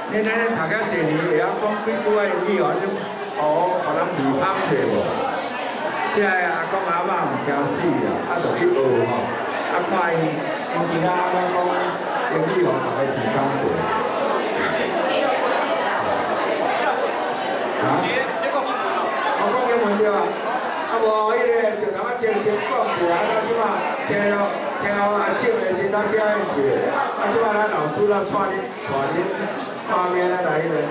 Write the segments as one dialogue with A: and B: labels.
A: 恁安尼读遐侪年，会晓讲几句仔语哦，你互人鼻芳者无？即个阿公阿嬷毋惊死啊，就去学吼，看因其他阿嬷讲英语吼，大家鼻芳者。啊？我讲英文对啊，无迄个就头仔先讲一下，即马听阿姐的先当表演一下，即马咱老师咱带恁画面来迄个。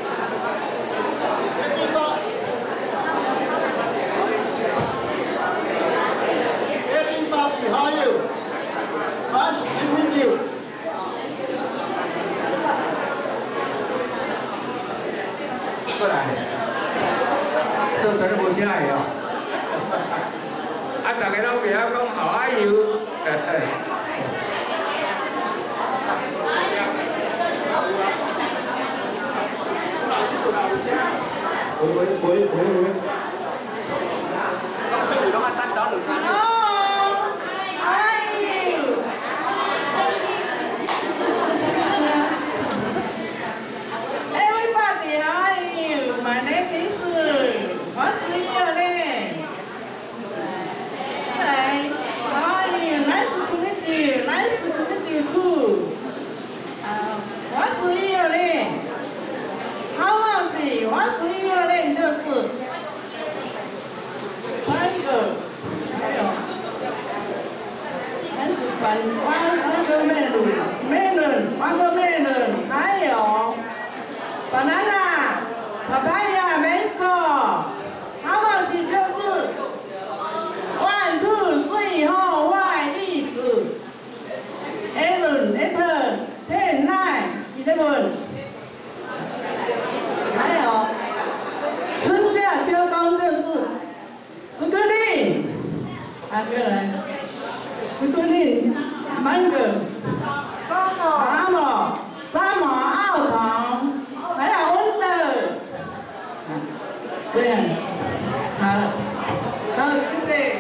B: How are you? Nice to meet you.
A: 过来，做真无啥个哦。大家拢袂晓讲 How are you？ 喂。拢按单找两三个。
C: 还有 banana、papaya、mango， how much 就是1、2、3后外意思。11、10、9、11。还有春夏秋冬就是spring，啊对了 ，spring、mango、summer、autumn， 还有 winter。对，好，谢谢。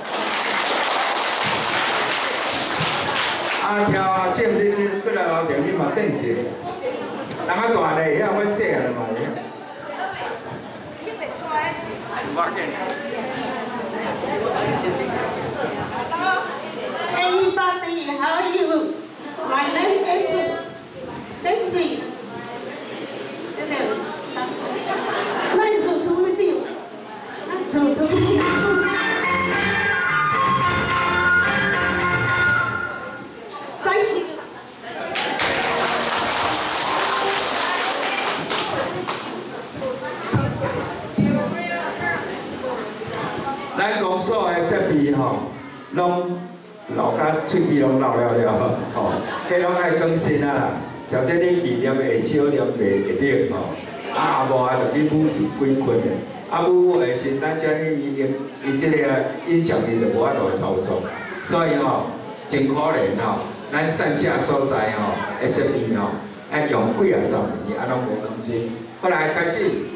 A: 跳剑你过来楼顶去嘛顶一下，人啊大嘞，遐阮细汉嘛会晓。我见。
C: Everybody, how are you? My name is Daisy. Nice to meet you. Nice to meet you.
A: 咱公所的设备吼，拢老甲喙齿拢老了吼，迄拢爱更新啊啦。像这你纪念会少念袂会得吼，无就去舞几困的，舞的时咱遮呢伊即个音响力就无法度操作，所以吼真可怜吼，咱山下所在吼的设备吼，爱用几啊十年，拢无更新。后来开始。